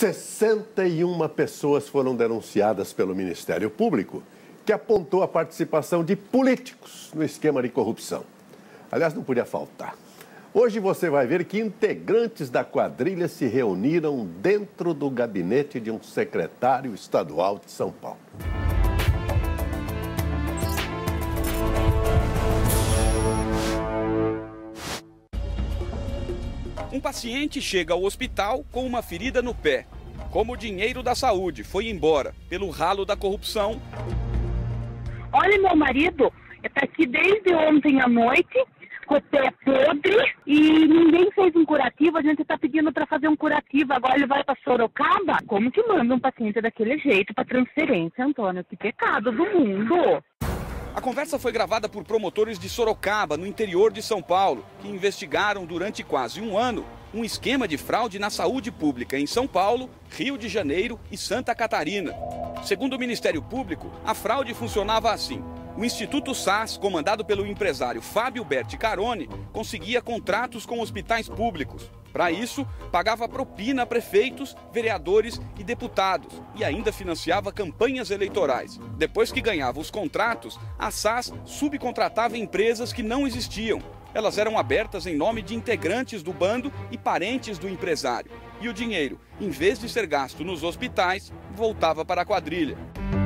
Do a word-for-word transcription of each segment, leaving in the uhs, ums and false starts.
sessenta e uma pessoas foram denunciadas pelo Ministério Público, que apontou a participação de políticos no esquema de corrupção. Aliás, não podia faltar. Hoje você vai ver que integrantes da quadrilha se reuniram dentro do gabinete de um secretário estadual de São Paulo. Um paciente chega ao hospital com uma ferida no pé. Como o dinheiro da saúde foi embora pelo ralo da corrupção. Olha, meu marido está aqui desde ontem à noite, com o pé podre, e ninguém fez um curativo. A gente está pedindo para fazer um curativo. Agora ele vai para Sorocaba. Como que manda um paciente daquele jeito para transferência, Antônio? Que pecado do mundo! A conversa foi gravada por promotores de Sorocaba, no interior de São Paulo, que investigaram durante quase um ano um esquema de fraude na saúde pública em São Paulo, Rio de Janeiro e Santa Catarina. Segundo o Ministério Público, a fraude funcionava assim. O Instituto S A S, comandado pelo empresário Fábio Berti Caroni, conseguia contratos com hospitais públicos. Para isso, pagava propina a prefeitos, vereadores e deputados e ainda financiava campanhas eleitorais. Depois que ganhava os contratos, a S A S subcontratava empresas que não existiam. Elas eram abertas em nome de integrantes do bando e parentes do empresário. E o dinheiro, em vez de ser gasto nos hospitais, voltava para a quadrilha.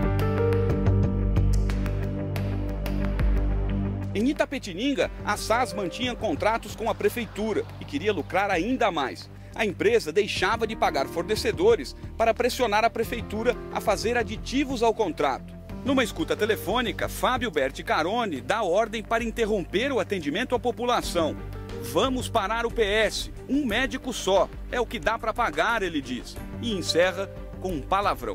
Em Itapetininga, a S A S mantinha contratos com a prefeitura e queria lucrar ainda mais. A empresa deixava de pagar fornecedores para pressionar a prefeitura a fazer aditivos ao contrato. Numa escuta telefônica, Fábio Berti Caroni dá ordem para interromper o atendimento à população. Vamos parar o P S, um médico só, é o que dá para pagar, ele diz. E encerra com um palavrão.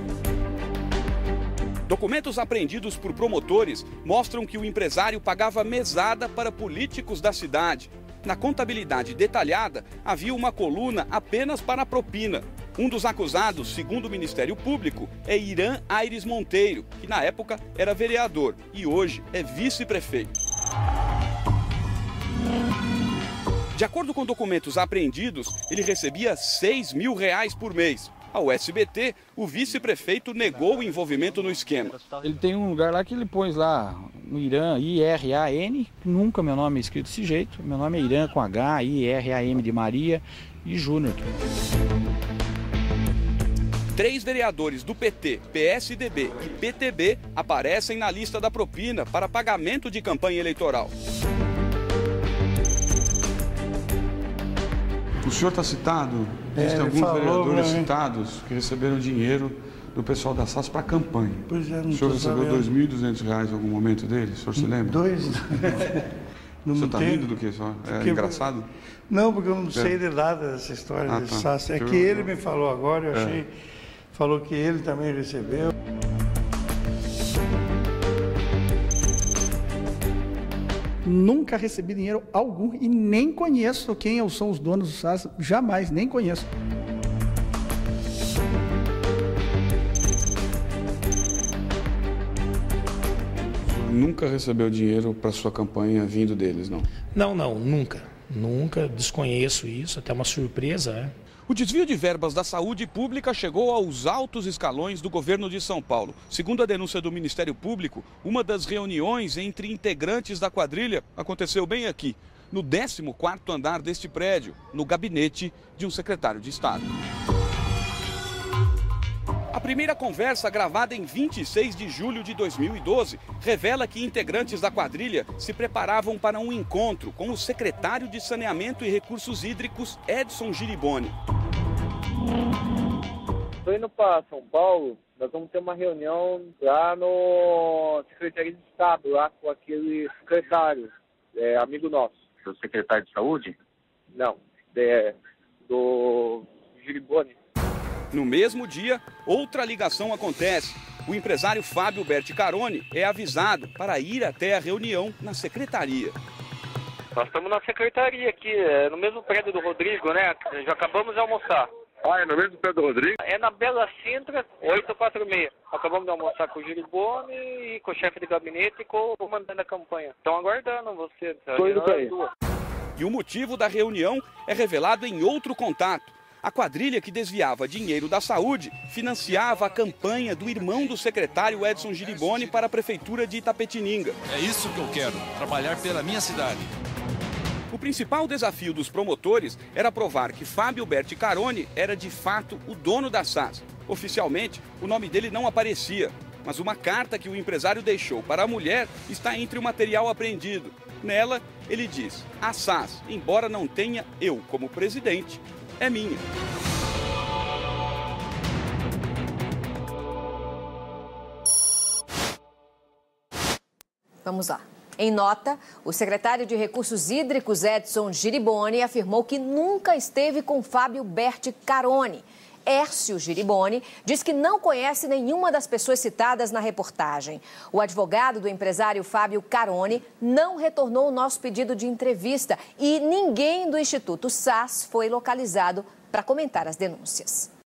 Documentos apreendidos por promotores mostram que o empresário pagava mesada para políticos da cidade. Na contabilidade detalhada, havia uma coluna apenas para a propina. Um dos acusados, segundo o Ministério Público, é Irã Aires Monteiro, que na época era vereador e hoje é vice-prefeito. De acordo com documentos apreendidos, ele recebia seis mil reais por mês. Ao S B T, o vice-prefeito negou o envolvimento no esquema. Ele tem um lugar lá que ele pôs lá, no Irã, I R A N, nunca meu nome é escrito desse jeito. Meu nome é Irã com H, I R A M de Maria e Júnior. Três vereadores do P T, P S D B e P T B aparecem na lista da propina para pagamento de campanha eleitoral. O senhor está citado, existem é, alguns falou, vereadores né? citados que receberam dinheiro do pessoal da S A S para a campanha. Pois é, não o senhor recebeu sabendo. dois mil e duzentos reais em algum momento dele? O senhor se lembra? Dois? Não o senhor está rindo do que só? É porque engraçado? Não, porque eu não é. sei de nada dessa história ah, de tá. S A S. É eu... que ele me falou agora, eu é. achei... Falou que ele também recebeu. Nunca recebi dinheiro algum e nem conheço quem são os donos do S A S, jamais, nem conheço. Nunca recebeu dinheiro para sua campanha vindo deles, não? Não, não, nunca. Nunca, desconheço isso, até uma surpresa, né? O desvio de verbas da saúde pública chegou aos altos escalões do governo de São Paulo. Segundo a denúncia do Ministério Público, uma das reuniões entre integrantes da quadrilha aconteceu bem aqui, no décimo quarto andar deste prédio, no gabinete de um secretário de Estado. A primeira conversa, gravada em vinte e seis de julho de dois mil e doze, revela que integrantes da quadrilha se preparavam para um encontro com o secretário de Saneamento e Recursos Hídricos, Edson Giriboni. Estou indo para São Paulo, nós vamos ter uma reunião lá no Secretaria de Estado, lá com aquele secretário, é, amigo nosso. Do secretário de Saúde? Não, é, do Giriboni. No mesmo dia, outra ligação acontece. O empresário Fábio Berti Caroni é avisado para ir até a reunião na secretaria. Nós estamos na secretaria aqui, é no mesmo prédio do Rodrigo, né? Já acabamos de almoçar. Ah, é no mesmo prédio do Rodrigo? É na Bela Sintra, oito quatro seis. Acabamos de almoçar com o Giriboni, e com o chefe de gabinete e com o comandante da campanha. Estão aguardando você. Estou indo para aí. E o motivo da reunião é revelado em outro contato. A quadrilha que desviava dinheiro da saúde financiava a campanha do irmão do secretário Edson Giriboni para a prefeitura de Itapetininga. É isso que eu quero, trabalhar pela minha cidade. O principal desafio dos promotores era provar que Fábio Berti Caroni era de fato o dono da S A S. Oficialmente, o nome dele não aparecia, mas uma carta que o empresário deixou para a mulher está entre o material apreendido. Nela, ele diz: a S A S, embora não tenha eu como presidente, é minha. Vamos lá. Em nota, o secretário de Recursos Hídricos, Edson Giriboni, afirmou que nunca esteve com Fábio Berti Caroni. Hércio Giriboni diz que não conhece nenhuma das pessoas citadas na reportagem. O advogado do empresário Fábio Caroni não retornou o nosso pedido de entrevista e ninguém do Instituto S A S foi localizado para comentar as denúncias.